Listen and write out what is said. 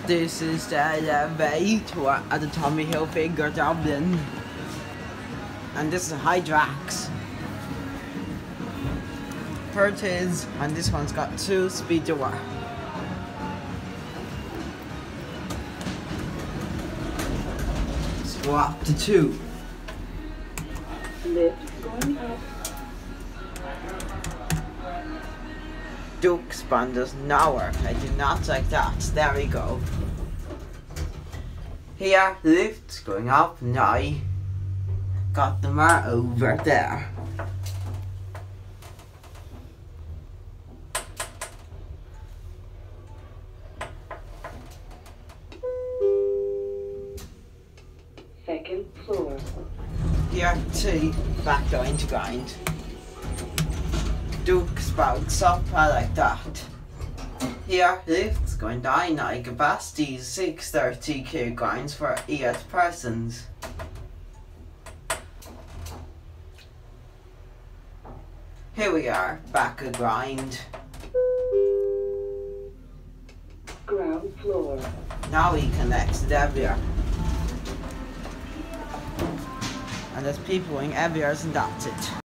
This is the elevator at the Tommy Hilfiger Dublin. And this is Hydrax. Purchase, and this one's got 2 speed door. Swap to 2. Lift going up. Duke span does not work. I do not like that. There we go. Here, lift going up now. Got the mar over there. Second floor. Here, 2 back down to grind. Duke spouts up, I like that. Here, lifts going down now. Capacity 630 kilograms for 8 persons. Here we are, back a grind. Ground floor. Now we connect to the everywhere. And there's people going everywhere, and that's it.